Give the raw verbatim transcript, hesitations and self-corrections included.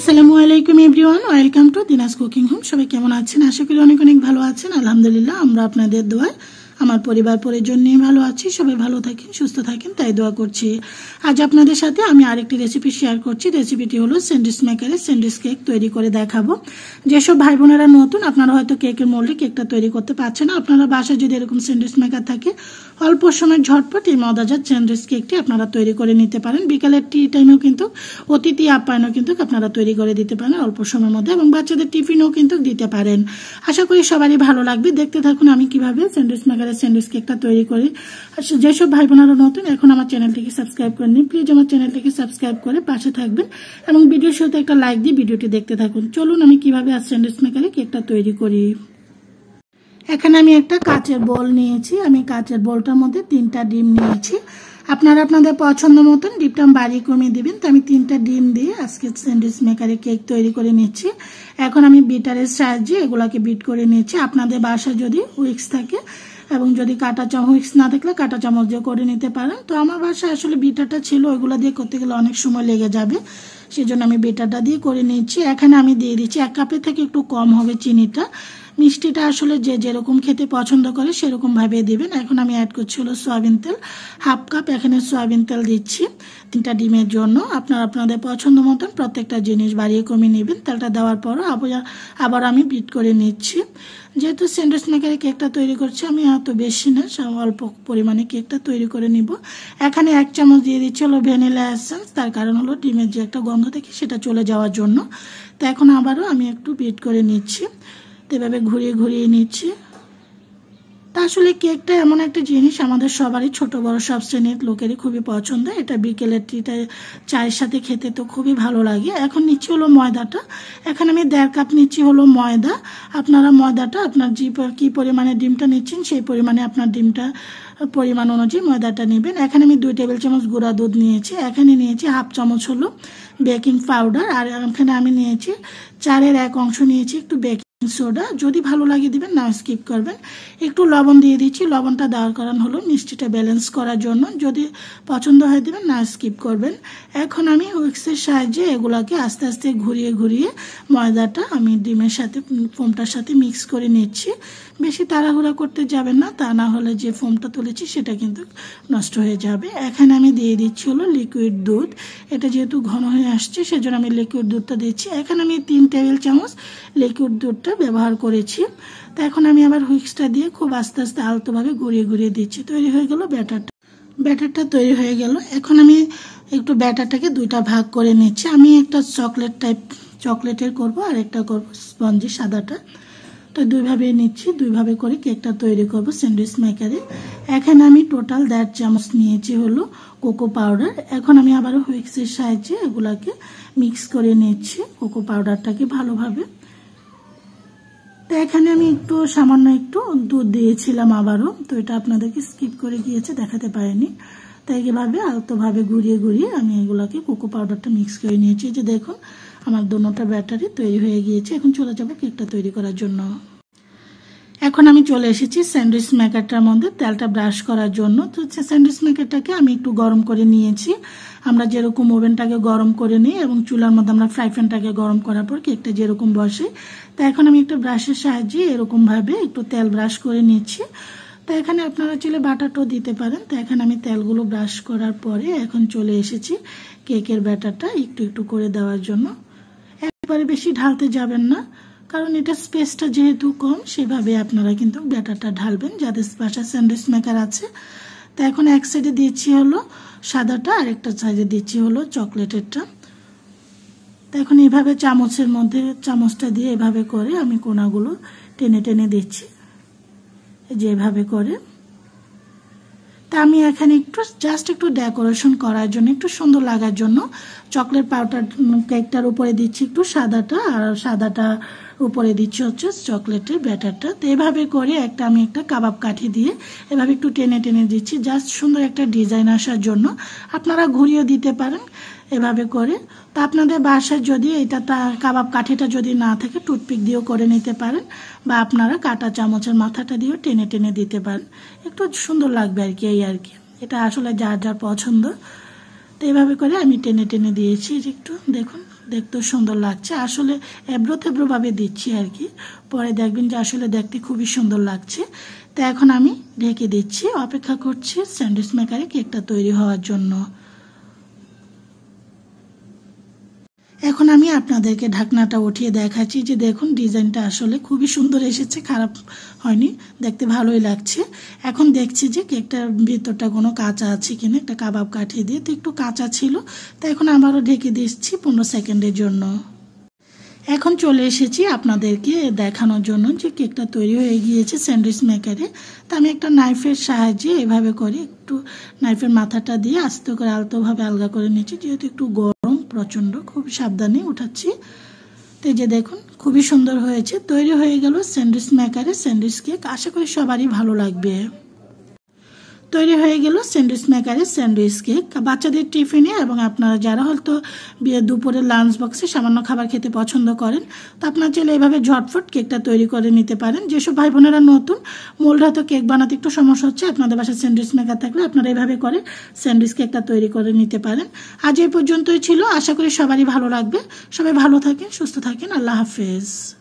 আসসালামু আলাইকুম everyone, welcome to Dina's cooking home. সবাই কেমন আছেন? আশা করি অনেক অনেক ভালো আছেন। আলহামদুলিল্লাহ, আমরা আপনাদের দোয়ায় আমার পরিবার পরিজন নিয়ে ভালো আছি। সবাই ভালো থাকেন, সুস্থ থাকেন, তাই দোয়া করছি। আজ আপনাদের সাথে আমি আরেকটি রেসিপি শেয়ার করছি। রেসিপিটি হলো স্যান্ডউইচ মেকারের স্যান্ডউইচ কেক তৈরি করে দেখাবো। যেসব ভাই বোনেরা নতুন, আপনারা হয়তো কেকের মোল্ডে কেকটা তৈরি করতে পারছেন না, আপনারা বাসায় যদি এরকম স্যান্ডউইচ মেকার থাকে, অল্প সময় ঝটপট এই মজাদার স্যান্ডউইচ কেকটি আপনারা তৈরি করে নিতে পারেন। বিকালের টি টাইমেও কিন্তু, অতিথি আপ্যায়নও কিন্তু আপনারা তৈরি করে দিতে পারেন অল্প সময়ের মধ্যে, এবং বাচ্চাদের টিফিনও কিন্তু দিতে পারেন। আশা করি সবারই ভালো লাগবে। দেখতে থাকুন আমি কিভাবে স্যান্ডউইচ মেকারের স্যান্ডউইচ কেকটা তৈরি করি। যেসব ভাই বোনেরা নতুন, এখন আমার চ্যানেলটিকে সাবস্ক্রাইব করে নিন। প্লিজ আমার চ্যানেলটিকে সাবস্ক্রাইব করে পাশে থাকবেন এবং ভিডিওর সাথে একটা লাইক দিয়ে ভিডিওটি দেখতে থাকুন। চলুন আমি কিভাবে আজ স্যান্ডউইচ মেকারে কেকটা তৈরি করি। এখানে আমি একটা কাচের বোল নিয়েছি। আমি কাচের বোলটার মধ্যে তিনটা ডিম নিয়েছি। আপনারা আপনাদের পছন্দ মতন ডিমটা বাড়িয়ে কমিয়ে দিবেন। তো আমি তিনটা ডিম দিয়ে আজকে স্যান্ডউইচ মেকারে কেক তৈরি করে নিচ্ছি। এখন আমি বিটারের সাহায্যে এগুলাকে বিট করে নিচ্ছি। আপনাদের বাসায় যদি হুইক্স থাকে এবং যদি কাঁটা চামচ, হুইক্স না থাকলে কাঁটা চামচ দিয়ে করে নিতে পারেন। তো আমার বাসায় আসলে বিটারটা ছিল, ওইগুলো দিয়ে করতে গেলে অনেক সময় লেগে যাবে, সেই জন্য আমি বিটারটা দিয়ে করে নিচ্ছি। এখানে আমি দিয়ে দিচ্ছি এক কাপের থেকে একটু কম হবে চিনিটা। মিষ্টিটা আসলে যে যেরকম খেতে পছন্দ করে সেরকম ভাবে দিবেন। এখন আমি অ্যাড করছি হলো সয়াবিন তেল, হাফ কাপ এখানে সয়াবিন তেল দিচ্ছি তিনটা ডিমের জন্য। আপনারা আপনাদের পছন্দ মতন প্রত্যেকটা জিনিস বাড়িয়ে কমিয়ে নেবেন। তেলটা দেওয়ার পরও আবার আবার আমি বিট করে নিচ্ছি। যেহেতু স্যান্ডউইচ মেকারে কেকটা তৈরি করছি, আমি এত বেশি না, অল্প পরিমাণে কেকটা তৈরি করে নিব। এখানে এক চামচ দিয়ে দিচ্ছি হলো ভ্যানিলা এসেন্স, তার কারণ হলো ডিমের যে একটা গন্ধ থাকে সেটা চলে যাওয়ার জন্য। তো এখন আবারও আমি একটু বিট করে নিচ্ছি, এভাবে ঘুরিয়ে ঘুরিয়ে নিচ্ছি। তা আসলে কেকটা এমন একটা জিনিস আমাদের সবারই, ছোট বড় সব শ্রেণীর লোকেরই খুবই পছন্দ। এটা বিকেলের টিটা চায়ের সাথে খেতে তো খুবই ভালো লাগে। এখন নিচ্ছি হলো ময়দাটা। এখানে আমি দেড় কাপ নিচ্ছি হলো ময়দা। আপনারা ময়দাটা আপনার যে কি পরিমাণে ডিমটা নিচ্ছেন সেই পরিমাণে আপনার ডিমটা পরিমাণ অনুযায়ী ময়দাটা নেবেন। এখানে আমি দুই টেবিল চামচ গুঁড়া দুধ নিয়েছি। এখানে নিয়েছি হাফ চামচ হলো বেকিং পাউডার, আর এখানে আমি নিয়েছি চারের এক অংশ নিয়েছি একটু বেকিং সোডা। যদি ভালো লাগে দিবেন, না স্কিপ করবেন। একটু লবণ দিয়ে দিচ্ছি। লবণটা দেওয়ার কারণ হলো মিষ্টিটা ব্যালেন্স করার জন্য। যদি পছন্দ হয় দিবেন, না স্কিপ করবেন। এখন আমি হুইক্সের সাহায্যে এগুলাকে আস্তে আস্তে ঘুরিয়ে ঘুরিয়ে ময়দাটা আমি ডিমের সাথে, ফোমটার সাথে মিক্স করে নিচ্ছি। বেশি তাড়াহুড়া করতে যাবেন না, তা না হলে যে ফোমটা তুলেছি সেটা কিন্তু নষ্ট হয়ে যাবে। এখানে আমি দিয়ে দিচ্ছি হলো লিকুইড দুধ। এটা যেহেতু ঘন হয়ে আসছে সেজন্য আমি লিকুইড দুধটা দিচ্ছি। এখানে আমি তিন টেবিল চামচ লিকুইড দুধটা ব্যবহার করেছি। তো এখন আমি আবার হুইক্সটা দিয়ে খুব আস্তে আস্তে আলতোভাবে ঘুরিয়ে ঘুরিয়ে দিচ্ছি। তৈরি হয়ে গেল ব্যাটারটা। ব্যাটারটা তৈরি হয়ে গেল। এখন আমি একটু ব্যাটারটাকে দুইটা ভাগ করে নিচ্ছি। আমি একটা চকলেট টাইপ চকলেটের করব, আর একটা করব স্পঞ্জি সাদাটা। তো দুইভাবে নিচ্ছি, দুইভাবে করে কেকটা তৈরি করব স্যান্ডউইচ মেকারে। এখানে আমি টোটাল দেড় চামচ নিয়েছি হলো কোকো পাউডার। এখন আমি আবারও হুইক্সের সাহায্যে এগুলাকে মিক্স করে নিচ্ছি কোকো পাউডারটাকে ভালোভাবে। তো এখানে আমি একটু সামান্য একটু দুধ দিয়েছিলাম আবারও, তো এটা আপনাদেরকে স্কিপ করে গিয়েছে, দেখাতে পারিনি। তাই এইভাবে আলতোভাবে ঘুরিয়ে ঘুরিয়ে আমি এগুলাকে কোকো পাউডারটা মিক্স করে নিয়েছি। যে দেখুন আমার দোনোটা ব্যাটারি তৈরি হয়ে গিয়েছে। এখন চলে যাব কেকটা তৈরি করার জন্য। এখন আমি চলে এসেছি স্যান্ডউইচ মেকারটার মধ্যে তেলটা ব্রাশ করার জন্য। তো স্যান্ডউইচ মেকারটাকে আমি একটু গরম করে নিয়েছি। আমরা যেরকম ওভেনটাকে গরম করে নিই এবং চুলার মধ্যে আমরা ফ্রাই প্যানটাকে গরম করার পর কেকটা যেরকম বসে, তো এখন আমি একটা ব্রাশের সাহায্যে এরকমভাবে একটু তেল ব্রাশ করে নিচ্ছি। তো এখানে আপনারা চলে বাটারটাও দিতে পারেন। তো এখানে আমি তেলগুলো ব্রাশ করার পরে এখন চলে এসেছি কেকের ব্যাটারটা একটু একটু করে দেওয়ার জন্য। একবারে বেশি ঢালতে যাবেন না, কারণ এটা স্পেসটা যেহেতু কম, সেভাবে আপনারা কিন্তু ব্যাটারটা ঢালবেন যাদের বাসায় স্যান্ডউইচ মেকার আছে। তো এখন এক সাইডে দিচ্ছি হলো সাদাটা, আর একটা সাইডে দিচ্ছি হলো চকলেটেরটা। তো এখন এইভাবে চামচের মধ্যে চামচটা দিয়ে এভাবে করে আমি কোনাগুলো টেনে টেনে দিচ্ছি, যেভাবে করে। তা আমি এখানে একটু জাস্ট একটু ডেকোরেশন করার জন্য, একটু সুন্দর লাগার জন্য চকলেট পাউডার কেকটার উপরে দিচ্ছি একটু সাদাটা, আর সাদাটা উপরে দিচ্ছি হচ্ছে চকলেটের ব্যাটারটা। তো এভাবে করে একটা আমি একটা কাবাব কাঠি দিয়ে এভাবে একটু টেনে টেনে দিচ্ছি, জাস্ট সুন্দর একটা ডিজাইন আসার জন্য। আপনারা ঘুরিয়ে দিতে পারেন এভাবে করে। তো আপনাদের বাসায় যদি এটা কাবাব কাঠিটা যদি না থাকে, টুথপিক দিয়েও করে নিতে পারেন, বা আপনারা কাঁটা চামচের মাথাটা দিয়েও টেনে টেনে দিতে পারেন। একটু সুন্দর লাগবে আর কি, এই আর কি। এটা আসলে যার যার পছন্দ। তো এইভাবে করে আমি টেনে টেনে দিয়েছি, একটু দেখুন দেখতেও সুন্দর লাগছে। আসলে এবড়ো থেবড়োভাবে দিচ্ছি আর কি, পরে দেখবেন যে আসলে দেখতে খুবই সুন্দর লাগছে। তো এখন আমি ঢেকে দিচ্ছি, অপেক্ষা করছি স্যান্ডউইচ মেকারে কেকটা তৈরি হওয়ার জন্য। এখন আমি আপনাদেরকে ঢাকনাটা উঠিয়ে দেখাচ্ছি যে দেখুন ডিজাইনটা আসলে খুবই সুন্দর এসেছে, খারাপ হয়নি, দেখতে ভালোই লাগছে। এখন দেখছি যে কেকটার ভিতরটা কোনো কাঁচা আছে কিনা, একটা কাবাব কাঠিয়ে দিয়ে তো একটু কাঁচা ছিল, তো এখন আবারও ঢেকে দিচ্ছি পনেরো সেকেন্ডের জন্য। এখন চলে এসেছি আপনাদেরকে দেখানোর জন্য যে কেকটা তৈরি হয়ে গিয়েছে স্যান্ডউইচ মেকারে। তো আমি একটা নাইফের সাহায্যে এভাবে করে একটু নাইফের মাথাটা দিয়ে আস্তে করে আলতোভাবে আলগা করে নিচ্ছি, যেহেতু একটু গরম প্রচণ্ড, খুব সাবধানে উঠাচ্ছি। তো এই যে দেখুন খুবই সুন্দর হয়েছে, তৈরি হয়ে গেল স্যান্ডউইচ মেকারে স্যান্ডউইচ কেক। আশা করি সবারই ভালো লাগবে। তৈরি হয়ে গেল স্যান্ডউইচ মেকারের স্যান্ডউইচ কেক বাচ্চাদের টিফিনে, এবং আপনারা যারা হয়তো দুপুরের লাঞ্চ বক্সে সামান্য খাবার খেতে পছন্দ করেন, তো আপনারা চাইলে এইভাবে ঝটফট কেকটা তৈরি করে নিতে পারেন। যেসব ভাই বোনেরা নতুন মোল্ড হয়তো কেক বানাতে একটু সমস্যা হচ্ছে, আপনাদের বাসায় স্যান্ডউইচ মেকার থাকলে আপনারা এইভাবে করে স্যান্ডউইচ কেকটা তৈরি করে নিতে পারেন। আজ এই পর্যন্তই ছিল, আশা করি সবারই ভালো লাগবে। সবাই ভালো থাকেন, সুস্থ থাকেন, আল্লাহ হাফেজ।